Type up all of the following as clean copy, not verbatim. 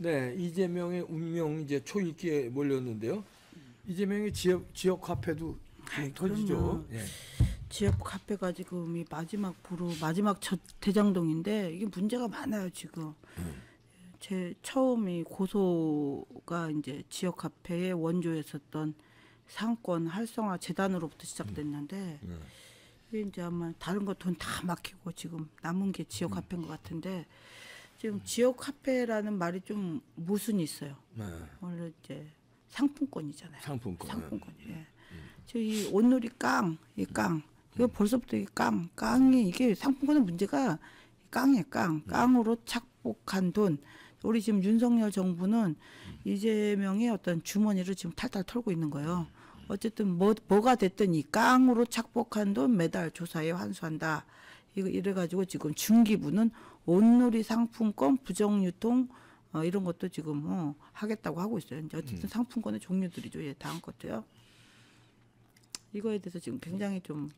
네, 이재명의 운명 이제 초읽기에 몰렸는데요. 이재명의 지역 카페도 터지죠. 예. 지역 카페가 지금 이 마지막 대장동인데 이게 문제가 많아요 지금. 제 처음이 고소가 이제 지역 카페의 원조였었던 상권 활성화 재단으로부터 시작됐는데 이게 이제 아마 다른 거 돈 다 막히고 지금 남은 게 지역 카페인 것 같은데 지금 지역 카페라는 말이 좀 모순이 있어요. 원래 이제 상품권이잖아요. 상품권. 예. 저희 온누리 이거 벌써부터 깡이 이게 상품권의 문제가 깡이에요. 깡으로 착복한 돈. 우리 지금 윤석열 정부는 이재명의 어떤 주머니를 지금 탈탈 털고 있는 거예요. 어쨌든 뭐가 됐든 이 깡으로 착복한 돈 매달 조사에 환수한다. 이래가지고 지금 중기부는 온누리 상품권 부정유통 이런 것도 지금 하겠다고 하고 있어요. 이제 어쨌든 상품권의 종류들이죠. 예, 다음 것도요. 이거에 대해서 지금 굉장히 좀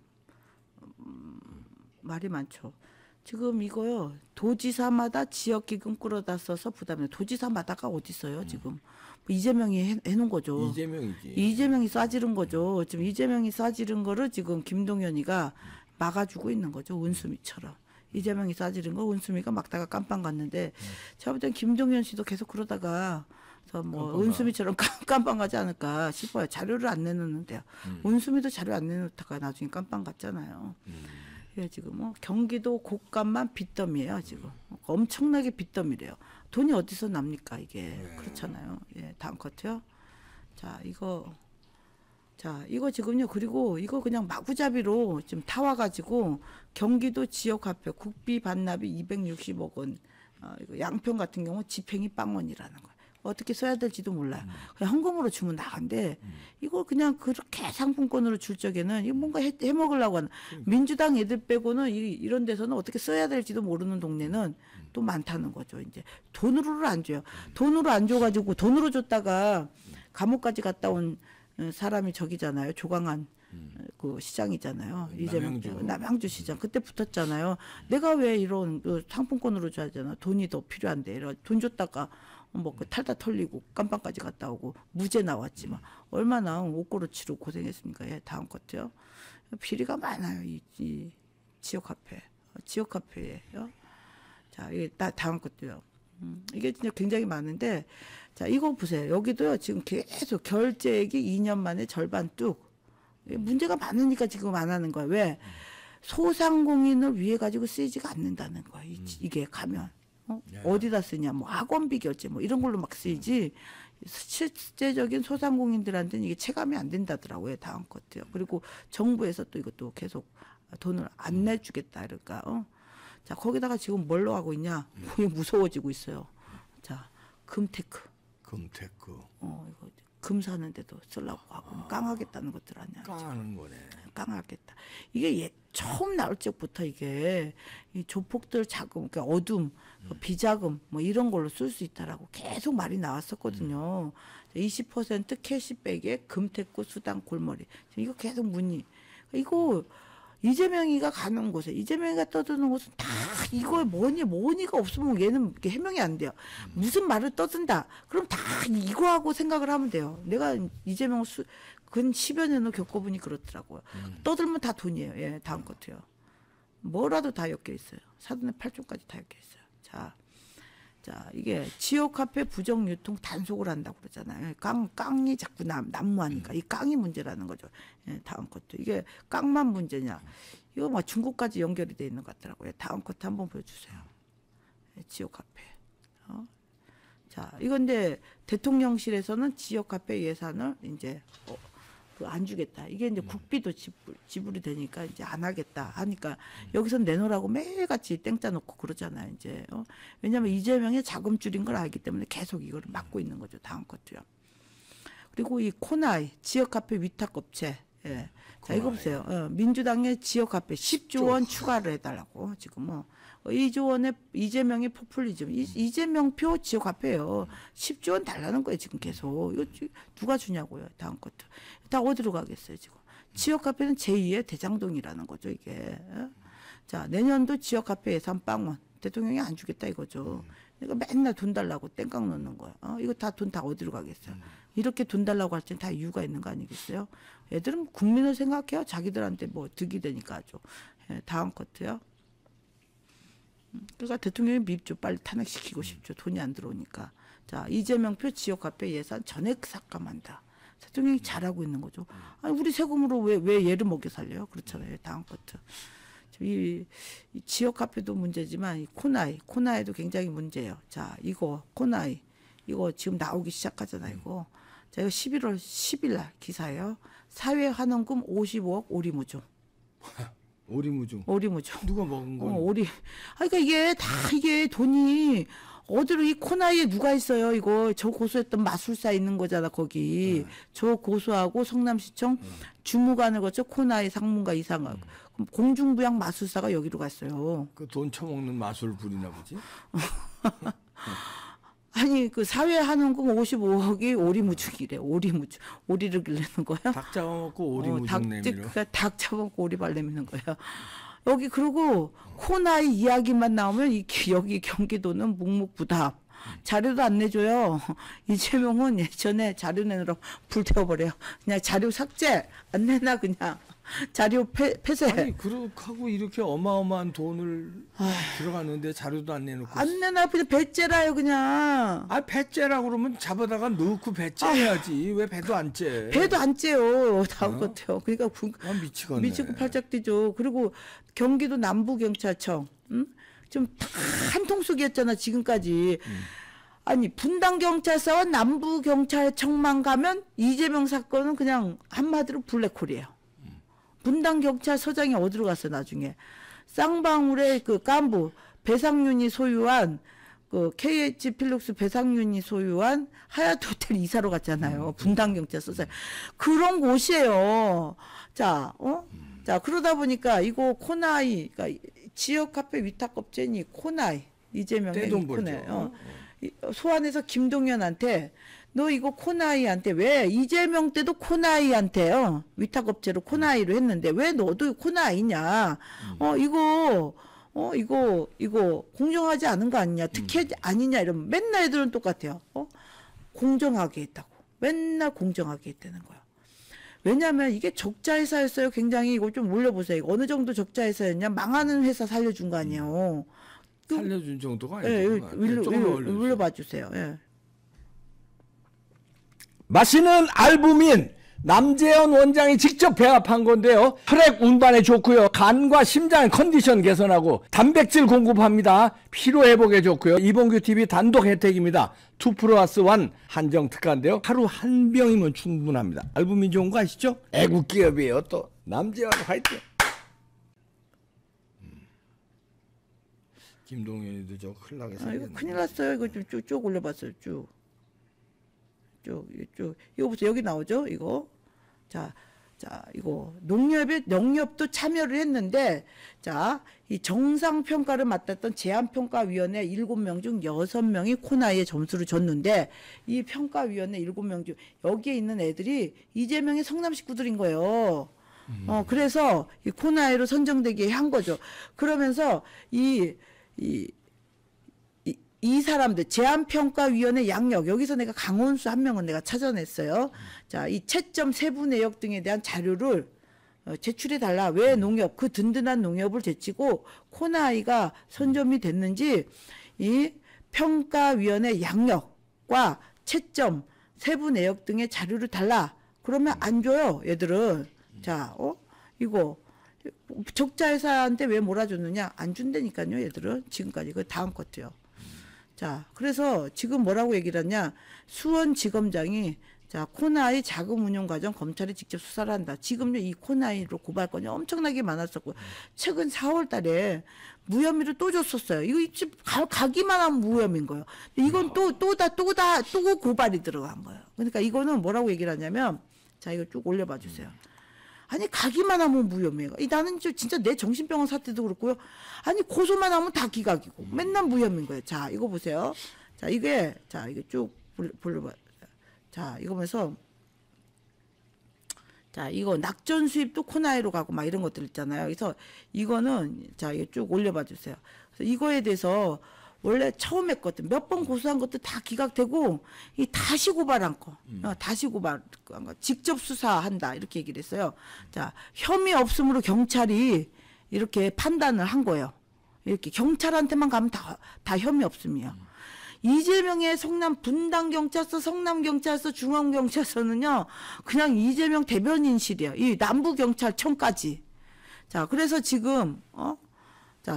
말이 많죠. 지금 이거요. 도지사마다 지역기금 끌어다 써서 부담해. 도지사마다가 어디 있어요 지금. 이재명이 해놓은 거죠. 이재명이지. 이재명이 싸지른 거죠. 지금 이재명이 싸지른 거를 지금 김동연이가 막아주고 있는 거죠. 은수미처럼. 이재명이 싸지른 거 은수미가 막다가 깜빵 갔는데 제가 볼 땐 김동연 씨도 계속 그러다가 뭐 은수미처럼 깜빵 가지 않을까 싶어요. 자료를 안 내놓는데요. 은수미도 자료 안 내놓다가 나중에 깜빵 갔잖아요. 예, 지금 경기도 곳간만 빚더미예요. 지금 엄청나게 빚더미래요. 돈이 어디서 납니까 이게. 그렇잖아요. 예, 다음 컷요. 자 이거 지금요. 그리고 이거 그냥 마구잡이로 지금 타와가지고 경기도 지역 화폐 국비 반납이 260억 원. 이거 양평 같은 경우 집행이 빵원이라는 거예요. 어떻게 써야 될지도 몰라요. 그냥 현금으로 주면 나간데 이걸 그냥 그렇게 상품권으로 줄 적에는 이거 뭔가 해먹으려고 하는 민주당 애들 빼고는 이런 데서는 어떻게 써야 될지도 모르는 동네는 또 많다는 거죠. 이제 돈으로를 안 줘요. 돈으로 안 줘가지고 돈으로 줬다가 감옥까지 갔다 온 사람이 저기잖아요. 조강한 그 시장이잖아요. 이재명 남양주 시장 그때 붙었잖아요. 내가 왜 이런 상품권으로 줘야 되나? 돈이 더 필요한데 돈 줬다가 뭐 그 탈다 털리고 깜빵까지 갔다 오고 무죄 나왔지만 얼마나 옷고루 치르고 고생했습니까? 예, 다음 것도요. 비리가 많아요. 이 지역 카페예요. 자, 이게 다음 것도요. 이게 진짜 굉장히 많은데 자 이거 보세요. 여기도요 지금 계속 결제액이 2년 만에 절반 뚝. 문제가 많으니까 지금 안 하는 거예요. 왜? 소상공인을 위해 가지고 쓰이지가 않는다는 거예요. 이게 가면. 어디다 쓰냐, 뭐 학원비 결제 뭐 이런 걸로 막 쓰이지 실제적인 소상공인들한테는 이게 체감이 안 된다더라고요. 다음 것도요. 그리고 정부에서 또 이것도 계속 돈을 안 내주겠다 그러니까 자 거기다가 지금 뭘로 하고 있냐? 무서워지고 있어요. 자 금테크. 이거 금 사는데도 쓰려고 하고 깡하겠다는 것들 아니야. 깡하는 거네. 깡하겠다. 이게 처음 나올 적부터 이게 이 조폭들 자금, 그러니까 어둠, 비자금 뭐 이런 걸로 쓸 수 있다라고 계속 말이 나왔었거든요. 20% 캐시백에 금테크 수당 골머리. 이거 계속 문의. 이거 이재명이가 가는 곳에 이재명이가 떠드는 곳은 다 이거에 뭐니가 없으면 얘는 해명이 안 돼요. 무슨 말을 떠든다. 그럼 다 이거 하고 생각을 하면 돼요. 내가 이재명을 근 10여 년을 겪어보니 그렇더라고요. 떠들면 다 돈이에요. 예, 다음 것도요. 뭐라도 다 엮여 있어요. 사돈의 8종까지 다 엮여 있어요. 자, 이게 지역 카페 부정 유통 단속을 한다고 그러잖아요. 깡이 자꾸 난무하니까 이 깡이 문제라는 거죠. 예, 다음 것도 이게 깡만 문제냐? 이거 막 중국까지 연결이 돼 있는 것 같더라고요. 다음 것도 한번 보여주세요. 예, 지역 카페. 자, 이건데 대통령실에서는 지역 카페 예산을 이제 안 주겠다. 이게 이제 국비도 지불이 되니까 이제 안 하겠다 하니까 여기서 내놓으라고 매일같이 땡짜 놓고 그러잖아요. 이제 왜냐하면 이재명의 자금 줄인 걸 알기 때문에 계속 이거를 막고 있는 거죠. 다음 것도요. 그리고 이 코나이 지역 카페 위탁 업체. 예. 자 이거 보세요. 민주당의 지역 카페 10조 원 추가를 해달라고 지금 2조 원의 이재명의 포퓰리즘. 이재명표 지역 카페예요. 10조 원 달라는 거예요. 지금 계속. 이거 누가 주냐고요. 다음 것도. 다 어디로 가겠어요. 지금. 지역 카페는 제2의 대장동이라는 거죠. 이게. 자 내년도 지역 카페 예산 빵원. 대통령이 안 주겠다 이거죠. 그러니까 맨날 돈 달라고 땡깡 놓는 거야. 이거 다 돈 다 어디로 가겠어요. 이렇게 돈 달라고 할 때는 다 이유가 있는 거 아니겠어요? 애들은 국민을 생각해요. 자기들한테 뭐 득이 되니까 아주. 예, 다음 커트요. 그러니까 대통령이 밉죠. 빨리 탄핵시키고 싶죠. 돈이 안 들어오니까. 자, 이재명표 지역화폐 예산 전액 삭감한다. 대통령이 잘하고 있는 거죠. 아니, 우리 세금으로 왜 얘를 먹여 살려요? 그렇잖아요. 다음 커트. 이 지역화폐도 문제지만 이 코나이도 굉장히 문제예요. 자, 이거 코나이 이거 지금 나오기 시작하잖아요. 이거 자, 이거 11월 10일 날 기사예요. 사회 환원금 55억 오리무중. 오리무중. 누가 먹은 거? 오리. 그러니까 이게 돈이 어디로 이 코나이에 누가 있어요? 이거 저 고소했던 마술사 있는 거잖아 거기. 저 고소하고 성남시청 주무관을 거쳐 코나이 상무가 이상하고 그럼 공중부양 마술사가 여기로 갔어요. 그 돈 처먹는 마술 부리나 보지? 아니 그 사회 한원금 55억이 오리무중이래. 오리를 길르는 거야? 닭 잡아먹고 오리무중 내밀어. 그러니까 닭 잡아먹고 오리발 내미는 거야. 여기 그리고 코나이 이야기만 나오면 여기 경기도는 묵묵부답. 자료도 안 내줘요. 이재명은 예전에 자료 내느라 불태워버려요. 그냥 자료 삭제 안 내나 그냥. 자료 폐쇄. 아니 그렇게 하고 이렇게 어마어마한 돈을 들어갔는데 자료도 안 내놓고. 안 내나 그냥 배째라요 그냥. 배째라 그러면 잡아다가 넣고 배째야지. 왜 배도 안 째? 배도 안 째요. 다음 같아요. 그러니까 미치겠네. 미치고 팔짝 뛰죠. 그리고 경기도 남부경찰청 좀 한통속이었잖아 지금까지. 아니 분당경찰서와 남부경찰청만 가면 이재명 사건은 그냥 한마디로 블랙홀이에요. 분당경찰서장이 어디로 갔어 나중에. 쌍방울의 그 깐부 배상윤이 소유한 그 KH 필룩스 배상윤이 소유한 하얏트 호텔 이사로 갔잖아요. 분당경찰서장. 그런 곳이에요. 자, 자, 그러다 보니까 이거 코나이, 그러니까 지역 카페 위탁업체니 코나이, 이재명의 코나이. 소환해서 김동연한테 너 이거 코나이한테 왜 이재명 때도 코나이한테요 위탁업체로 코나이로 했는데 왜 너도 코나이냐? 이거 공정하지 않은 거 아니냐? 특혜 아니냐? 이러면 맨날 애들은 똑같아요. 공정하게 했다고. 맨날 공정하게 했다는 거야. 왜냐하면 이게 적자 회사였어요. 굉장히 이거 좀 올려보세요. 어느 정도 적자 회사였냐? 망하는 회사 살려준 거 아니에요. 살려준 정도가 아니고. 예, 올려봐 주세요. 예. 마시는 알부민 남재현 원장이 직접 배합한 건데요. 혈액 운반에 좋고요. 간과 심장의 컨디션 개선하고 단백질 공급합니다. 피로 회복에 좋고요. 이봉규 TV 단독 혜택입니다. 2+1 한정 특가인데요. 하루 한 병이면 충분합니다. 알부민 좋은 거 아시죠? 애국 기업이에요. 또 남재현 화이팅. 김동연이도 저 큰일 나게 생겼네. 이거 큰일 났어요. 이거 좀 쭉 올려봤어요. 쭉. 이거 보세요. 여기 나오죠? 이거. 자, 이거 농협도 참여를 했는데, 자, 이 정상평가를 맡았던 제안평가위원회 7명 중 6명이 코나이에 점수를 줬는데, 이 평가위원회 7명 중 여기에 있는 애들이 이재명의 성남 식구들인 거예요. 그래서 이 코나이로 선정되게 한 거죠. 그러면서 이 사람들 제안평가위원회 양력 여기서 내가 강원수 한 명은 내가 찾아냈어요. 자, 이 채점 세부 내역 등에 대한 자료를 제출해 달라. 왜 농협 그 든든한 농협을 제치고 코나이가 선점이 됐는지 이 평가위원회 양력과 채점 세부 내역 등의 자료를 달라. 그러면 안 줘요, 얘들은. 자, 이거 적자 회사한테 왜 몰아줬느냐? 안 준다니까요, 얘들은. 지금까지. 그 다음 것도요. 자, 그래서 지금 뭐라고 얘기를 하냐? 수원지검장이 자, 코나이 자금 운용 과정 검찰이 직접 수사를 한다. 지금요, 이 코나이로 고발 건이 엄청나게 많았었고, 최근 4월 달에 무혐의를 또 줬었어요. 이거 가기만 하면 무혐의인 거예요. 이건 또 고발이 들어간 거예요. 그러니까 이거는 뭐라고 얘기를 하냐면, 자, 이거 쭉 올려봐 주세요. 아니 가기만 하면 무혐의가. 나는 진짜 내 정신병원 사태도 그렇고요. 아니 고소만 하면 다 기각이고 맨날 무혐의인 거예요. 자 이거 보세요. 자 이게 쭉 불러봐. 자 이거 보면서 자 이거 낙전 수입도 코나이로 가고 막 이런 것들 있잖아요. 그래서 이거는 자 이거 쭉 올려봐 주세요. 그래서 이거에 대해서 원래 처음 했거든. 몇 번 고소한 것도 다 기각되고 이 다시 고발한 거, 다시 고발한 거, 직접 수사한다 이렇게 얘기를 했어요. 자, 혐의 없음으로 경찰이 이렇게 판단을 한 거예요. 이렇게 경찰한테만 가면 다 혐의 없음이에요. 이재명의 성남 분당경찰서, 성남경찰서, 중앙경찰서는요, 그냥 이재명 대변인실이에요. 이 남부경찰청까지. 자, 그래서 지금, 자,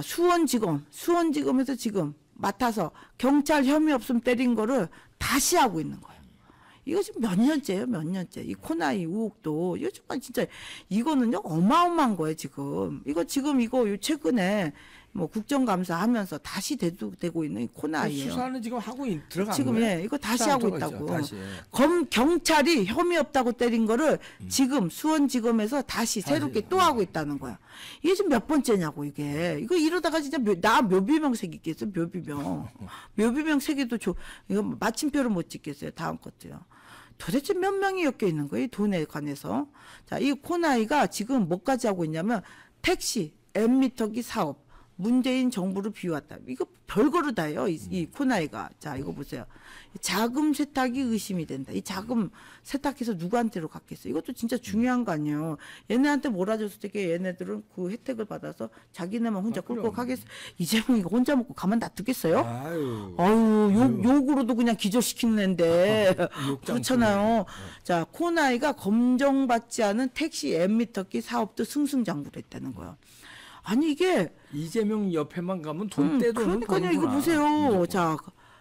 수원지검에서 지금 맡아서 경찰 혐의 없음 때린 거를 다시 하고 있는 거예요. 이거 지금 몇 년째예요, 몇 년째. 이 코나이 의혹도, 이거 정말 진짜, 이거는요, 어마어마한 거예요, 지금. 이거 최근에, 뭐 국정감사 하면서 다시 되고 있는 이 코나이예요. 수사는 지금 하고 들어간 지금 거예요? 이거 다시 하고 있다고. 다시. 경찰이 혐의 없다고 때린 거를 지금 수원지검에서 다시 새롭게 또 하고 있다는 거야. 이게 지금 몇 번째냐고 이게. 이거 이러다가 진짜 나 묘비명 새기겠어, 묘비명. 묘비명 새기도 이거 마침표를 못 찍겠어요, 다음 것도요. 도대체 몇 명이 엮여 있는 거예요, 이 돈에 관해서. 자, 이 코나이가 지금 뭐까지 하고 있냐면 택시, M미터기 사업, 문재인 정부를 비왔다. 이거 별거로 다 해요. 이 코나이가. 자, 이거 보세요. 자금 세탁이 의심이 된다. 이 자금 세탁해서 누구한테로 갔겠어요. 이것도 진짜 중요한 거 아니에요. 얘네한테 몰아줬을 때 얘네들은 그 혜택을 받아서 자기네만 혼자 꿀꺽 하겠어. 이재명이 혼자 먹고 가만 놔두겠어요? 아유, 욕으로도 그냥 기절시키는 앤데. 그렇잖아요. 자, 코나이가 검정받지 않은 택시 M미터기 사업도 승승장구를 했다는 거예요. 아니 이게 이재명 옆에만 가면 돈 떼도는 그러니까요. 이거 보세요. 자,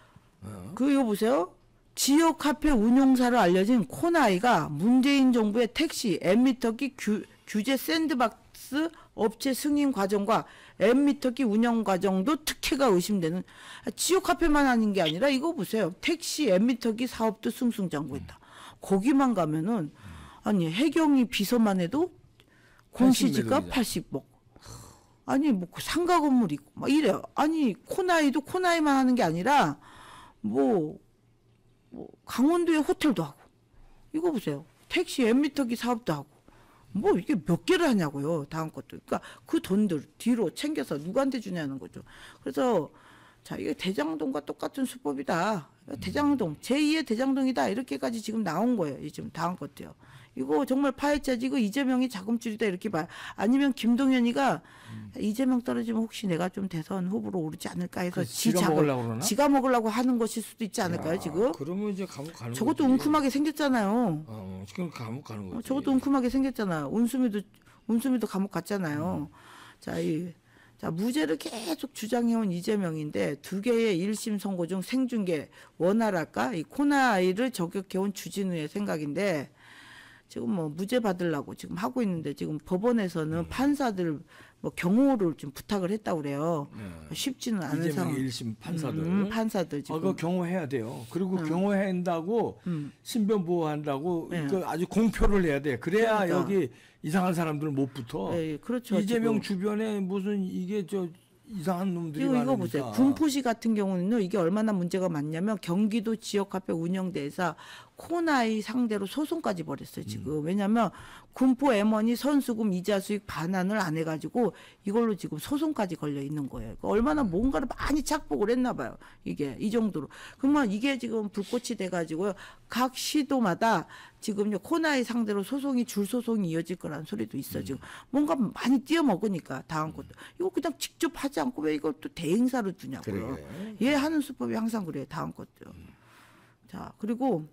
이거 보세요. 지역 카페 운용사로 알려진 코나이가 문재인 정부의 택시 M미터기 규제 샌드박스 업체 승인 과정과 M미터기 운영 과정도 특혜가 의심되는, 지역 카페만 하는 게 아니라 이거 보세요. 택시 M미터기 사업도 승승장구했다. 거기만 가면은 아니 해경이 비서만 해도 공시지가 80억. 아니 뭐 상가 건물 있고 막 이래요. 아니 코나이도 코나이만 하는 게 아니라 뭐 강원도에 호텔도 하고, 이거 보세요. 택시 M미터기 사업도 하고, 뭐 이게 몇 개를 하냐고요. 다음 것도. 그러니까 그 돈들 뒤로 챙겨서 누구한테 주냐는 거죠. 그래서 자, 이게 대장동과 똑같은 수법이다. 대장동, 제2의 대장동이다. 이렇게까지 지금 나온 거예요. 지금 다음 것도요. 이거 정말 파헤쳐야지. 이거 이재명이 자금줄이다 이렇게 봐요. 아니면 김동연이가 이재명 떨어지면 혹시 내가 좀 대선 후보로 오르지 않을까 해서 지가 먹으려고 하는 것일 수도 있지 않을까요, 지금? 그러면 이제 감옥 가는 저것도 거지. 웅큼하게 생겼잖아요. 지금 감옥 가는 거지. 저것도 웅큼하게 생겼잖아요. 운수미도 감옥 갔잖아요. 자, 무죄를 계속 주장해온 이재명인데 두 개의 1심 선고 중 생중계 원활할까? 이 코나이를 저격해온 주진우의 생각인데 지금 뭐 무죄 받으려고 지금 하고 있는데 지금 법원에서는 판사들 뭐 경호를 좀 부탁을 했다고 그래요. 쉽지는 않은 상황. 이재명의 1심 판사들. 판사들 지금. 그거 경호해야 돼요. 그리고 경호한다고 신변 보호한다고 그 아주 공표를 해야 돼. 그래야 그러니까. 여기 이상한 사람들 못 붙어. 예, 그렇죠. 이재명 지금. 주변에 무슨 이게 이상한 놈들이 이거 많으니까. 보세요. 군포시 같은 경우는요, 이게 얼마나 문제가 많냐면 경기도 지역화폐 운영대에서 코나이 상대로 소송까지 벌였어요, 지금. 왜냐면 군포 M1이 선수금 이자 수익 반환을 안 해가지고 이걸로 지금 소송까지 걸려 있는 거예요. 그러니까 얼마나 뭔가를 많이 착복을 했나 봐요. 이게 이 정도로. 그러면 이게 지금 불꽃이 돼가지고요, 각 시도마다 지금요 코나이 상대로 줄 소송이 이어질 거라는 소리도 있어. 지금 뭔가 많이 띄어먹으니까 다음 것도 이거 그냥 직접 하지 않고 왜 이걸 또 대행사로 두냐고요. 그래. 얘 하는 수법이 항상 그래요. 다음 것도. 자, 그리고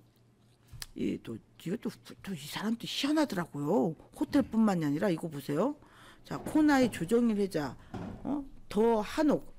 이것도 또 이 사람도 희한하더라고요. 호텔뿐만이 아니라 이거 보세요. 자, 코나이 조정일 회장, 더 한옥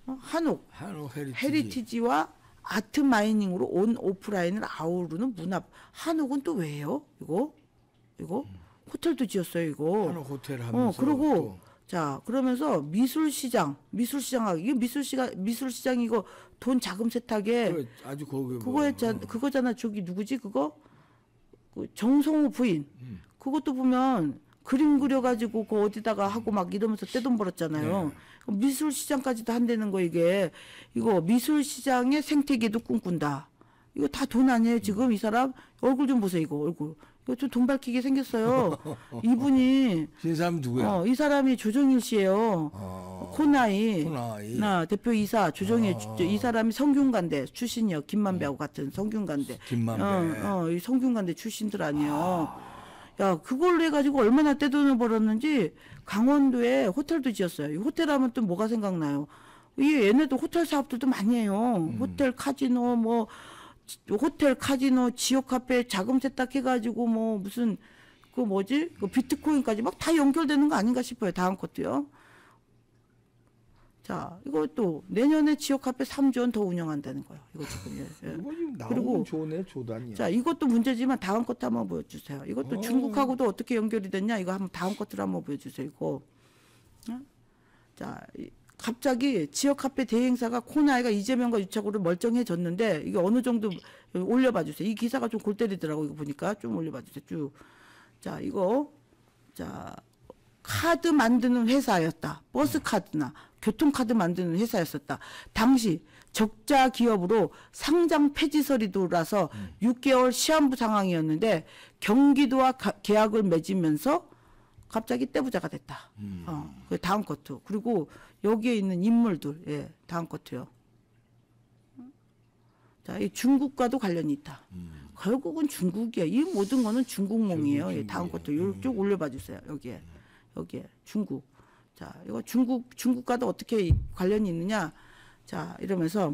헤리티지와 아트 마이닝으로 온 오프라인을 아우르는 문화. 한옥은 또 왜요? 이거 호텔도 지었어요. 이거. 한옥 호텔 하면서. 그리고 자, 그러면서 미술시장 이게 미술시장 이거 돈 자금 세탁에 아주 거기 그거잖아. 저기 누구지 그거? 그 정성호 부인. 그것도 보면 그림 그려가지고 그 어디다가 하고 막 이러면서 떼돈 벌었잖아요. 미술시장까지도 한다는 거 이게. 이거 미술시장의 생태계도 꿈꾼다. 이거 다 돈 아니에요? 지금 이 사람 얼굴 좀 보세요. 이거 얼굴. 이거 좀 돈 밝히게 생겼어요. 이분이 이 사람 누구야? 이 사람이 조정일 씨예요. 코나이. 나 대표이사 조정일 이 사람이 성균관대 출신이요. 김만배하고 같은 성균관대. 김만배. 이 성균관대 출신들 아니에요. 야, 그걸로 해가지고 얼마나 떼돈을 벌었는지 강원도에 호텔도 지었어요. 이 호텔 하면 또 뭐가 생각나요? 얘네도 호텔 사업들도 많이 해요. 호텔 카지노 뭐 호텔 카지노 지역 카페 자금 세탁해가지고 뭐 무슨 그 뭐지 그 비트코인까지 막 다 연결되는 거 아닌가 싶어요. 다음 것도요. 자, 이거 또 내년에 지역 카페 3조 원 더 운영한다는 거예요. 이거 지금 예. 그리고 좋네 조단이야. 자, 이것도 문제지만 다음 것도 한번 보여주세요. 이것도 중국하고도 어떻게 연결이 됐냐? 이거 한번 다음 것들 한번 보여주세요. 이거. 자, 갑자기 지역 카페 대행사가 코나이가 이재명과 유착으로 멀쩡해졌는데 이게 어느 정도 올려봐 주세요. 이 기사가 좀 골 때리더라고. 이거 보니까 좀 올려봐 주세요. 쭉. 자, 이거 자 카드 만드는 회사였다. 버스 카드나 교통카드 만드는 회사였었다. 당시 적자 기업으로 상장 폐지설이 돌아서 6개월 시한부 상황이었는데 경기도와 계약을 맺으면서 갑자기 떼부자가 됐다. 그 다음 것도. 그리고 여기에 있는 인물들, 예, 다음 것도요. 자, 이 중국과도 관련이 있다. 결국은 중국이야. 이 모든 거는 중국몽이에요. 예, 다음 것도 쭉 올려봐 주세요. 여기에 중국. 자, 이거 중국과도 어떻게 관련이 있느냐? 자, 이러면서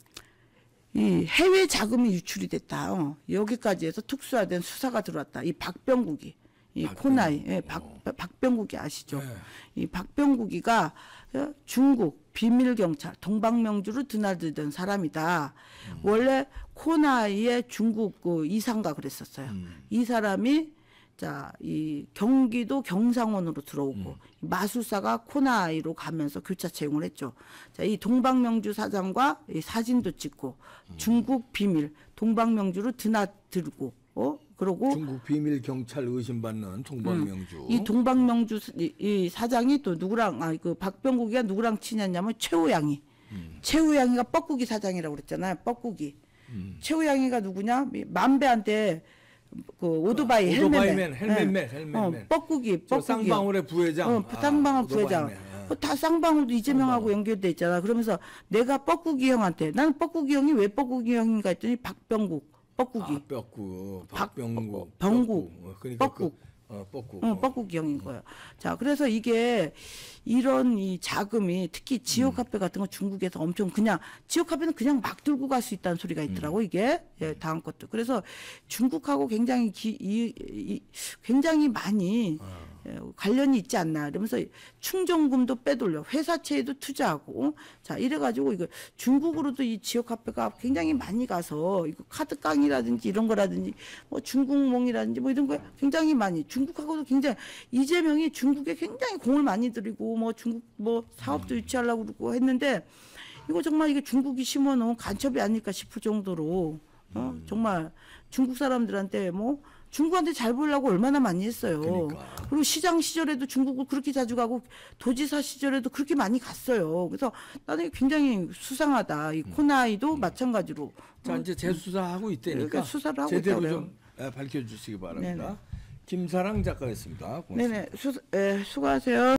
이 해외 자금이 유출이 됐다. 여기까지 해서 특수화된 수사가 들어왔다. 이 박병국이. 이 코나이, 예, 박병국이 아시죠? 네. 이 박병국이가 중국 비밀경찰 동방명주를 드나들던 사람이다. 원래 코나이의 중국 그 이상가 그랬었어요. 이 사람이 자, 이 경기도 경상원으로 들어오고 마술사가 코나이로 가면서 교차 채용을 했죠. 자, 이 동방명주 사장과 이 사진도 찍고 중국 비밀 동방명주를 드나들고 그러고 중국 비밀 경찰 의심받는 동방명주. 이 동방명주 이 사장이 또 누구랑 그 박병국이가 누구랑 친했냐면 최우양이. 최우양이가 뻐꾸기 사장이라고 그랬잖아요. 뻐꾸기. 최우양이가 누구냐? 만배한테 그 오토바이 헬멧맨. 뻐꾸기. 쌍방울의 부회장. 쌍방울 부회장. 다 쌍방울도 이재명하고 연결돼 있잖아. 그러면서 내가 뻐꾸기 형한테 나는 뻐꾸기 형이 왜 뻐꾸기 형인가 했더니 박병국. 뻐꾸기. 박병국. 그러니까 뻐국. 뻐꾸기 형인 거예요. 자, 그래서 이게 이런 이 자금이 특히 지역 카페 같은 거 중국에서 엄청 그냥 지역 카페는 그냥 막 들고 갈 수 있다는 소리가 있더라고 이게. 예, 다음 것도. 그래서 중국하고 굉장히 굉장히 많이 관련이 있지 않나. 이러면서 충전금도 빼돌려 회사채에도 투자하고 자 이래가지고 이거 중국으로도 이 지역 카페가 굉장히 많이 가서 이거 카드깡이라든지 이런 거라든지 뭐 중국몽이라든지 뭐 이런 거 굉장히 많이 중국하고도 굉장히 이재명이 중국에 굉장히 공을 많이 들이고 뭐 중국 뭐 사업도 유치하려고 그러고 했는데 이거 정말 이게 중국이 심어놓은 간첩이 아닐까 싶을 정도로 정말 중국 사람들한테 뭐 중국한테 잘 보이려고 얼마나 많이 했어요. 그러니까. 그리고 시장 시절에도 중국을 그렇게 자주 가고 도지사 시절에도 그렇게 많이 갔어요. 그래서 나는 굉장히 수상하다. 이 코나이도 마찬가지로. 자, 이제 재수사하고 있다니까 그러니까 수사를 하고 제대로 있다고요. 좀 밝혀주시기 바랍니다. 네네. 김사랑 작가였습니다. 고맙습니다. 네네. 수고하세요.